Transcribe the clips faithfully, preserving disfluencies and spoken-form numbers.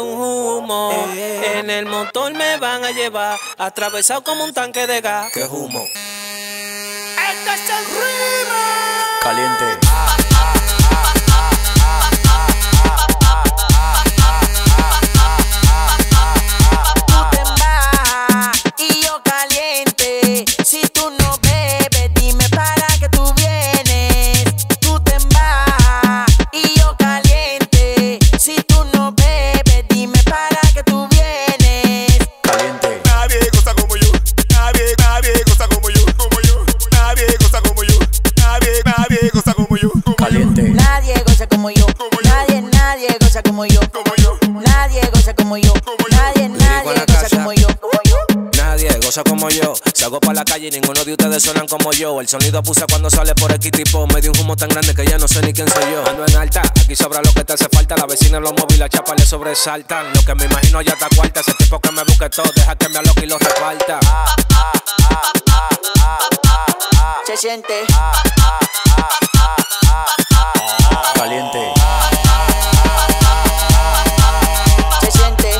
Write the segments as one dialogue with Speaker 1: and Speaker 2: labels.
Speaker 1: un humo. Eh. En el motor me van a llevar atravesado como un tanque de gas.
Speaker 2: ¿Qué humo?
Speaker 1: ¡Este es el ritmo!
Speaker 2: Caliente.
Speaker 3: Nadie goza como yo, nadie, nadie goza como yo, nadie goza como yo, nadie, nadie goza como yo,
Speaker 2: nadie goza como yo. Salgo pa' la calle y ninguno de ustedes suenan como yo. El sonido abusa cuando sale por aquí tipo. Me dio un humo tan grande que ya no sé ni quién soy yo. Ando en alta, aquí sobra lo que te hace falta. La vecina los móviles, la chapa le sobresaltan. Lo que me imagino ya está cuarta. Ese tipo que me busque todo, deja que me aloque y lo reparta.
Speaker 3: se siente
Speaker 2: caliente.
Speaker 3: Se siente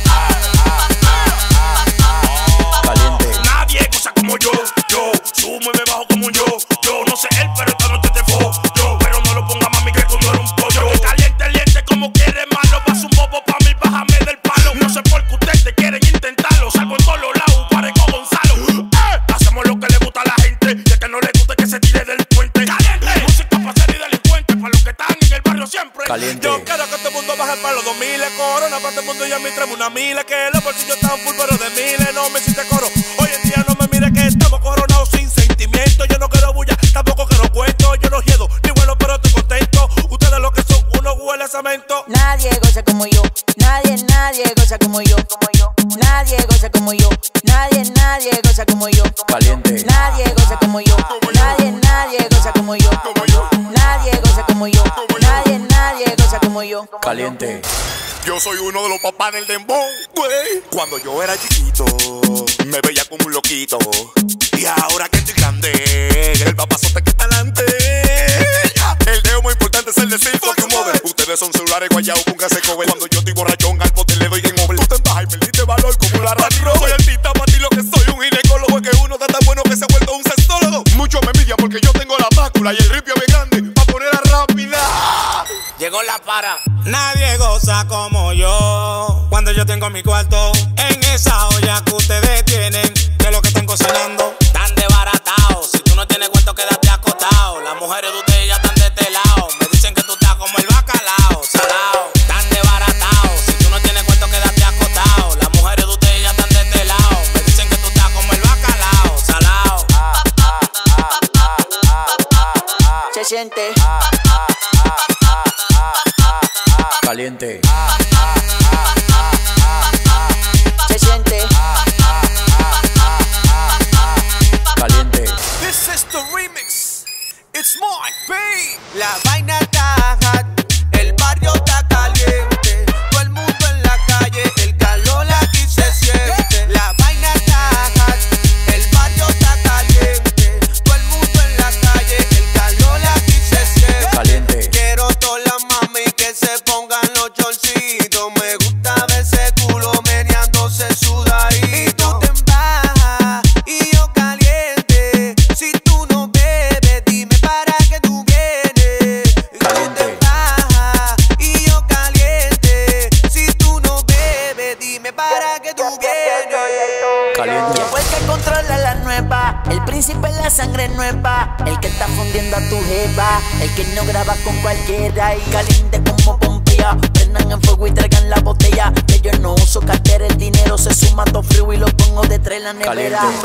Speaker 2: caliente.
Speaker 4: Nadie goza como yo, yo sumo y me bajo como yo. Yo no sé él, pero esta noche te fo. Yo, pero no lo ponga mami que tú no eres un pollo. Que caliente, liente como quiere malo. Vas un bobo pa' mí, bájame del palo. No sé por qué ustedes te quieren intentarlo. Salgo en todos los lados, parezco Gonzalo. Eh, hacemos lo que le gusta a la gente. De que no le guste que se tire del puente. Caliente, música pa' ser y delincuente. Pa' los que están en el barrio siempre.
Speaker 2: Caliente.
Speaker 4: Yo quiero que todo el mundo baje para los dos mil. Corona para todo el mundo y a mí traemos una mila. Que los bolsillos están full, pero de miles no me hiciste coro. Hoy en día no me mire que estamos coronados sin sentimiento. Yo no quiero bulla, tampoco quiero cuento. Yo no hiedo, ni bueno, pero estoy contento. Ustedes lo que son, uno huele a cemento.
Speaker 3: Nadie goza como yo, nadie, nadie goza como yo, como yo. Nadie goza como yo, nadie, nadie goza como yo.
Speaker 2: Caliente.
Speaker 3: Nadie goza como yo, nadie, nadie goza como yo. Nadie goza como yo, nadie, nadie goza como yo.
Speaker 2: Caliente.
Speaker 4: Yo soy uno de los papás del dembow, güey. Cuando yo era chiquito, me veía como un loquito. Y ahora que estoy grande, el papazote que está adelante. El dedo muy importante es el decir fuck you mother. Ustedes son celulares guayados, póngase cover. Cuando yo estoy borrachón, al pote le doy en over. Tú te bajas y perdiste valor como la radio. Soy artista para ti lo que soy, un ginecólogo. Es que uno está tan bueno que se ha vuelto un sexólogo. Mucho me envidia porque yo tengo la mácula y el ripio bien grande pa' ponerla rápida.
Speaker 2: Llegó la para.
Speaker 5: Nadie goza como yo cuando yo tengo mi cuarto en esa olla que ustedes tienen, de lo que están cocinando.
Speaker 2: Tan desbaratados. Si tú no tienes cuento, quédate acostado. Las mujeres de ustedes ya están de este lado. Me dicen que tú estás como el bacalao, salao. Tan desbaratados. Si tú no tienes cuento, quédate acostado. Las mujeres de ustedes ya están de este lado. Me dicen que tú estás como el bacalao, salao.
Speaker 3: Se siente
Speaker 2: Caliente.
Speaker 3: se siente
Speaker 2: Caliente.
Speaker 5: This is the remix. It's Mike B. La vaina está hot, el barrio está caliente, todo el mundo en la calle, el calor aquí se siente. La vaina está hot, el barrio está caliente, todo el mundo en la calle, el calor aquí se siente.
Speaker 2: Caliente.
Speaker 5: Quiero todas las mami que se pongan los chorcitos. Me gusta ver ese culo meneándose sudadito. Y tú te embajas y yo caliente. Si tú no bebes, dime para qué tú vienes. Y tú te embajas y yo caliente. Si tú no bebes, dime para qué tú vienes.
Speaker 2: Caliente.
Speaker 3: Llegó el que controla la nueva, el príncipe en la sangre nueva, el que está fundiendo a tu jeva, el que no graba con cualquiera y caliente como Pompeya. Prendan en fuego y traigan la botella, que yo no uso cartera, el dinero se suma todo frío y lo pongo detrás en la nevera.
Speaker 2: Caliente.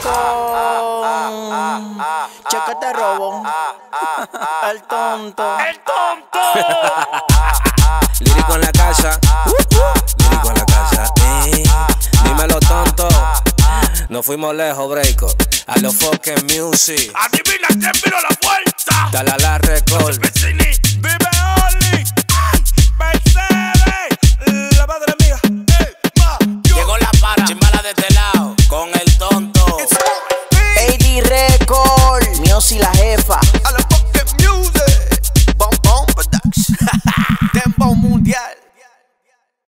Speaker 3: Bacon, cheque te robo, el tonto.
Speaker 4: ¡El tonto!
Speaker 2: Lírico en la casa. Lírico en la casa. Eh. Dímelo, tonto. No fuimos lejos, breako. A los fucking music.
Speaker 4: Adivina quién vino a la puerta.
Speaker 2: Dale a la record.
Speaker 4: Vecini.